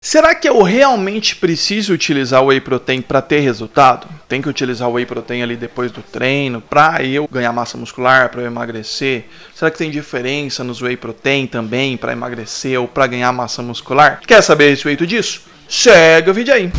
Será que eu realmente preciso utilizar o Whey Protein para ter resultado? Tem que utilizar o Whey Protein ali depois do treino para eu ganhar massa muscular, para eu emagrecer? Será que tem diferença nos Whey Protein também para emagrecer ou para ganhar massa muscular? Quer saber a respeito disso? Segue o vídeo aí!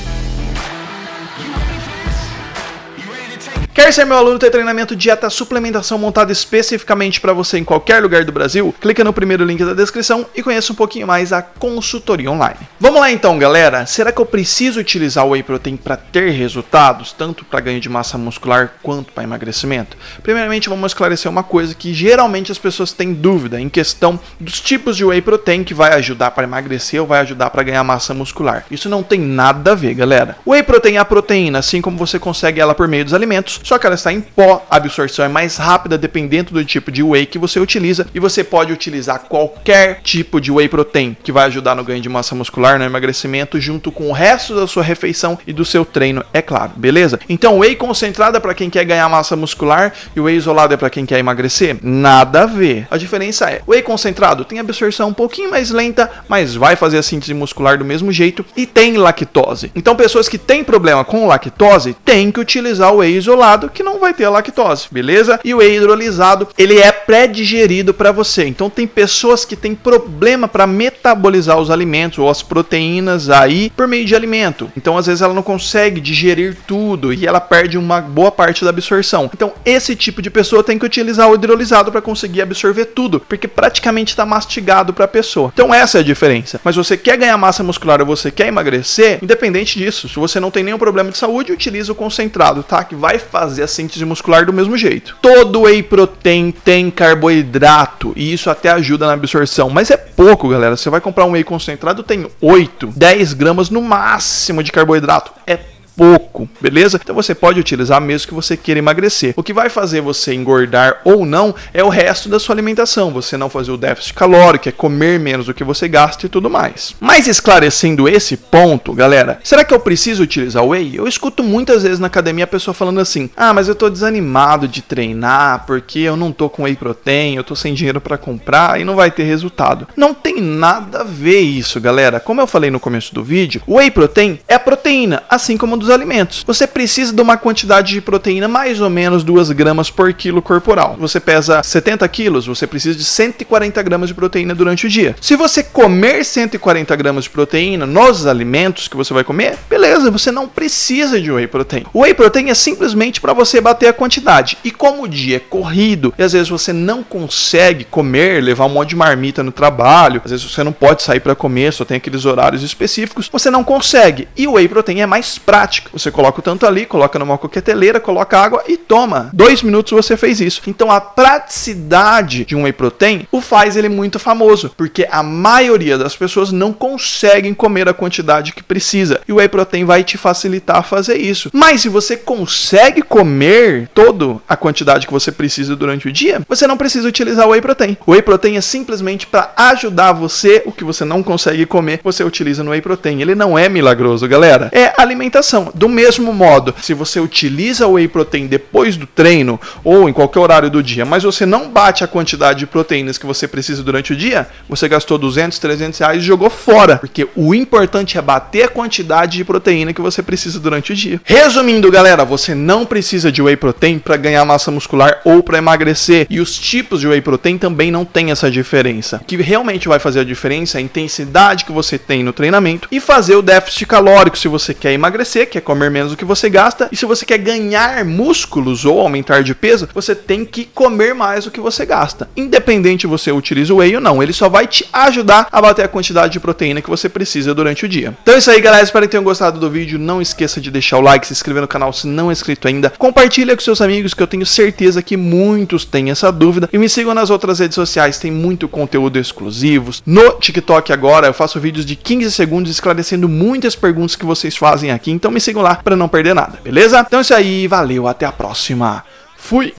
Quer ser meu aluno e ter treinamento, dieta, suplementação montada especificamente para você em qualquer lugar do Brasil? Clica no primeiro link da descrição e conheça um pouquinho mais a consultoria online. Vamos lá então, galera. Será que eu preciso utilizar o Whey Protein para ter resultados, tanto para ganho de massa muscular quanto para emagrecimento? Primeiramente, vamos esclarecer uma coisa que geralmente as pessoas têm dúvida em questão dos tipos de Whey Protein que vai ajudar para emagrecer ou vai ajudar para ganhar massa muscular. Isso não tem nada a ver, galera. O Whey Protein é a proteína, assim como você consegue ela por meio dos alimentos, só que ela está em pó, a absorção é mais rápida dependendo do tipo de whey que você utiliza, e você pode utilizar qualquer tipo de whey protein que vai ajudar no ganho de massa muscular, no emagrecimento, junto com o resto da sua refeição e do seu treino, é claro, beleza? Então, whey concentrado é para quem quer ganhar massa muscular e o whey isolado é para quem quer emagrecer? Nada a ver. A diferença é, o whey concentrado tem absorção um pouquinho mais lenta, mas vai fazer a síntese muscular do mesmo jeito e tem lactose. Então, pessoas que têm problema com lactose têm que utilizar o whey isolado, que não vai ter a lactose, beleza? E o whey hidrolisado, ele é pré-digerido para você. Então tem pessoas que têm problema para metabolizar os alimentos ou as proteínas aí por meio de alimento. Então às vezes ela não consegue digerir tudo e ela perde uma boa parte da absorção. Então esse tipo de pessoa tem que utilizar o hidrolisado para conseguir absorver tudo, porque praticamente está mastigado para a pessoa. Então essa é a diferença. Mas você quer ganhar massa muscular ou você quer emagrecer, independente disso, se você não tem nenhum problema de saúde, utiliza o concentrado, tá? Que vai fazer a síntese muscular do mesmo jeito. Todo whey protein tem carboidrato e isso até ajuda na absorção, mas é pouco, galera. Você vai comprar um whey concentrado, tem 8, 10 gramas no máximo de carboidrato. É pouco, beleza? Então você pode utilizar mesmo que você queira emagrecer. O que vai fazer você engordar ou não é o resto da sua alimentação. Você não fazer o déficit calórico, é comer menos do que você gasta e tudo mais. Mas esclarecendo esse ponto, galera, será que eu preciso utilizar o whey? Eu escuto muitas vezes na academia a pessoa falando assim: ah, mas eu tô desanimado de treinar porque eu não tô com whey protein, eu tô sem dinheiro para comprar e não vai ter resultado. Não tem nada a ver isso, galera. Como eu falei no começo do vídeo, o whey protein é a proteína, assim como dos alimentos. Você precisa de uma quantidade de proteína mais ou menos 2 gramas por quilo corporal. Você pesa 70 quilos, você precisa de 140 gramas de proteína durante o dia. Se você comer 140 gramas de proteína nos alimentos que você vai comer, beleza, você não precisa de whey protein. O whey protein é simplesmente para você bater a quantidade. E como o dia é corrido e às vezes você não consegue comer, levar um monte de marmita no trabalho, às vezes você não pode sair para comer, só tem aqueles horários específicos, você não consegue. E o whey protein é mais prático. Você coloca o tanto ali, coloca numa coqueteleira, coloca água e toma. 2 minutos você fez isso. Então a praticidade de um whey protein o faz ele muito famoso, porque a maioria das pessoas não conseguem comer a quantidade que precisa. E o whey protein vai te facilitar a fazer isso. Mas se você consegue comer toda a quantidade que você precisa durante o dia, você não precisa utilizar o whey protein. O whey protein é simplesmente para ajudar você, o que você não consegue comer, você utiliza no whey protein. Ele não é milagroso, galera. É alimentação. Do mesmo modo, se você utiliza o whey protein depois do treino ou em qualquer horário do dia, mas você não bate a quantidade de proteínas que você precisa durante o dia, você gastou 200, 300 reais e jogou fora, porque o importante é bater a quantidade de proteína que você precisa durante o dia. Resumindo, galera, você não precisa de whey protein para ganhar massa muscular ou para emagrecer, e os tipos de whey protein também não tem essa diferença. O que realmente vai fazer a diferença é a intensidade que você tem no treinamento e fazer o déficit calórico se você quer emagrecer, quer comer menos do que você gasta, e se você quer ganhar músculos ou aumentar de peso, você tem que comer mais do que você gasta. Independente se você utiliza o whey ou não, ele só vai te ajudar a bater a quantidade de proteína que você precisa durante o dia. Então é isso aí, galera, espero que tenham gostado do vídeo. Não esqueça de deixar o like, se inscrever no canal se não é inscrito ainda, compartilha com seus amigos, que eu tenho certeza que muitos têm essa dúvida, e me sigam nas outras redes sociais, tem muito conteúdo exclusivo. No TikTok agora eu faço vídeos de 15 segundos esclarecendo muitas perguntas que vocês fazem aqui, então me sigam lá para não perder nada, beleza? Então é isso aí, valeu, até a próxima. Fui!